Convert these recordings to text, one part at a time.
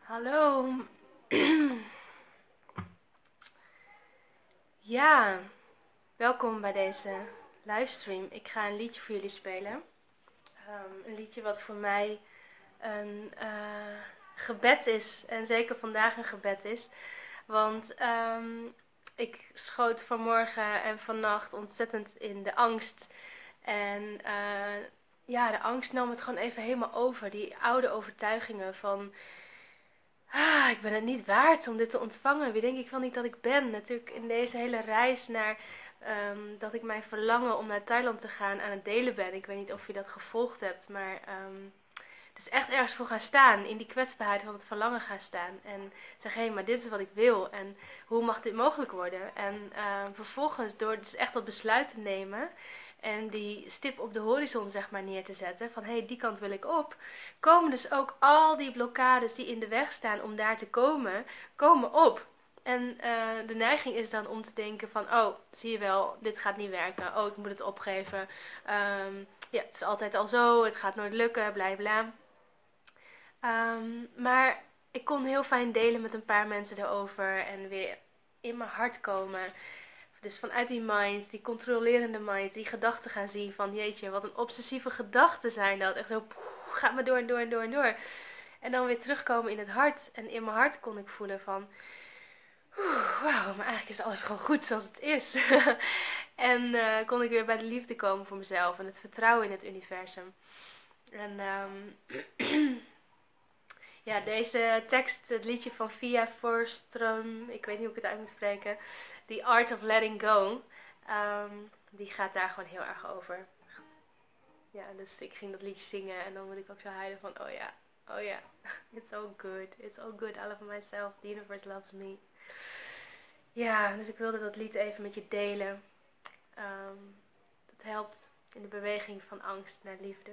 Hallo. Ja, welkom bij deze livestream. Ik ga een liedje voor jullie spelen. Een liedje wat voor mij een gebed is. En zeker vandaag een gebed is. Want ik schoot vanmorgen en vannacht ontzettend in de angst. En ja, de angst nam het gewoon even helemaal over. Die oude overtuigingen van... ik ben het niet waard om dit te ontvangen. Wie denk ik wel niet dat ik ben? Natuurlijk in deze hele reis naar dat ik mijn verlangen om naar Thailand te gaan aan het delen ben. Ik weet niet of je dat gevolgd hebt, maar het is echt ergens voor gaan staan. In die kwetsbaarheid van het verlangen gaan staan. En zeggen, hé, maar dit is wat ik wil. En hoe mag dit mogelijk worden? En vervolgens door dus echt dat besluit te nemen... En die stip op de horizon zeg maar neer te zetten. Van hé, die kant wil ik op. Komen dus ook al die blokkades die in de weg staan om daar te komen. Komen op. En de neiging is dan om te denken van. Oh, zie je wel, dit gaat niet werken. Oh, ik moet het opgeven. Ja, het is altijd al zo. Het gaat nooit lukken. Bla bla. Maar ik kon heel fijn delen met een paar mensen erover. En weer in mijn hart komen. Dus vanuit die mind, die controlerende mind, die gedachten gaan zien van jeetje, wat een obsessieve gedachten zijn dat. Echt zo, gaat maar door en door en door en door. En dan weer terugkomen in het hart. En in mijn hart kon ik voelen van, wauw, maar eigenlijk is alles gewoon goed zoals het is. En kon ik weer bij de liefde komen voor mezelf en het vertrouwen in het universum. En ja, deze tekst, het liedje van Via Forsström, ik weet niet hoe ik het uit moet spreken, The Art of Letting Go, die gaat daar gewoon heel erg over. Ja, dus ik ging dat liedje zingen en dan moet ik ook zo huilen van, oh ja, it's all good, I love myself, the universe loves me. Ja, dus ik wilde dat lied even met je delen. Dat helpt in de beweging van angst naar liefde.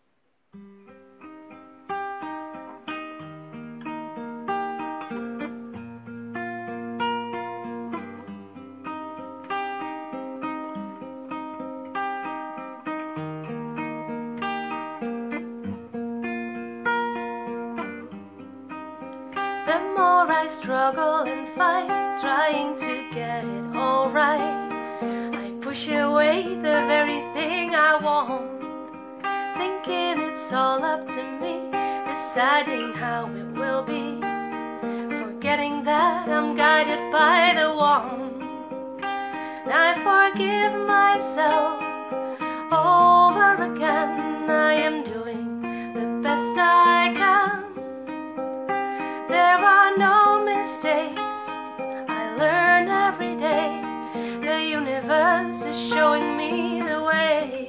The more I struggle and fight, trying to get it all right, I push away the very thing I want, thinking it's all up to me, deciding how it will be, forgetting that I'm guided by the one. And I forgive myself over again. I am doing the best I can. There are no mistakes, I learn every day. The universe is showing me the way.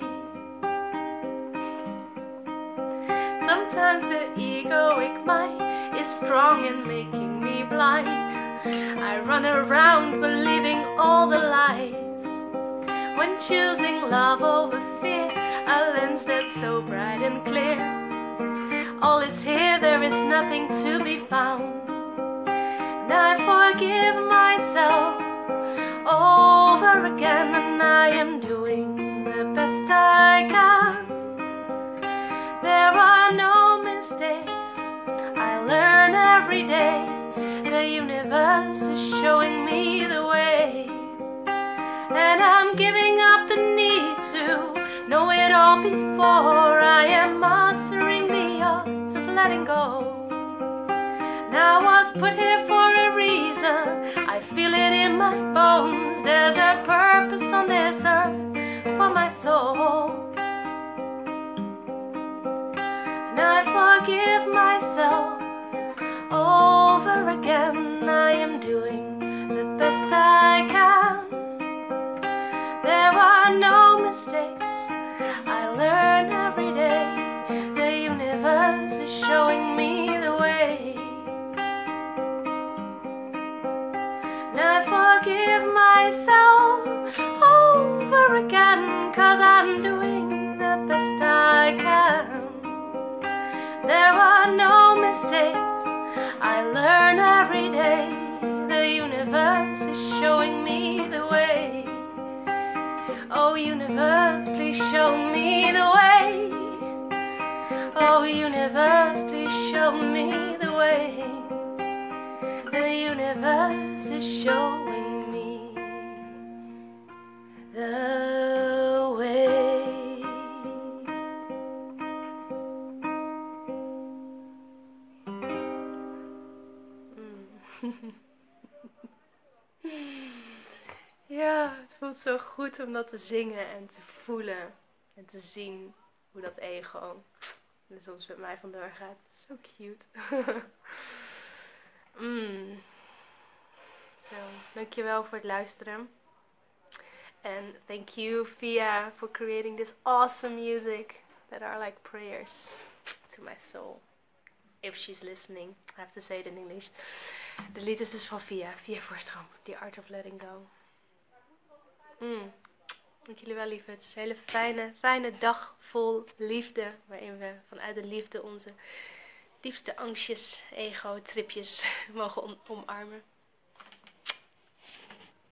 Sometimes the egoic mind is strong and making me blind. I run around believing all the lies, when choosing love over fear, a lens that's so bright and clear. All is here, there is nothing to be found. And I forgive myself over again, and I am doing the best I can. There are no mistakes, I learn every day. The universe is showing me the way. And I'm giving up the need to know it all before. I am mastering the art of letting go. Now I was put here for a reason, I feel it in my bones. There's a purpose on this earth for my soul. And I forgive myself over again. I am doing the best I can. There are no mistakes, I learn every day. The universe is showing me the way. And I forgive myself over again, 'cause I'm doing the best I can. There are no mistakes, I learn every day. The universe is showing me the way. Oh universe, please show me the way. Oh universe, please show me the way. The universe is showing me the way. Ja, het voelt zo goed om dat te zingen en te voelen en te zien hoe dat ego er soms met mij vandoor gaat. Zo cute. Zo, dankjewel voor het luisteren. And thank you, Fia, for creating this awesome music that are like prayers to my soul. If she's listening, I have to say it in English. De lied is dus van Fia Voorstroom, The Art of Letting Go. Dank jullie wel, lieverds. Een hele fijne dag vol liefde, waarin we vanuit de liefde onze diepste angstjes, ego, tripjes mogen omarmen.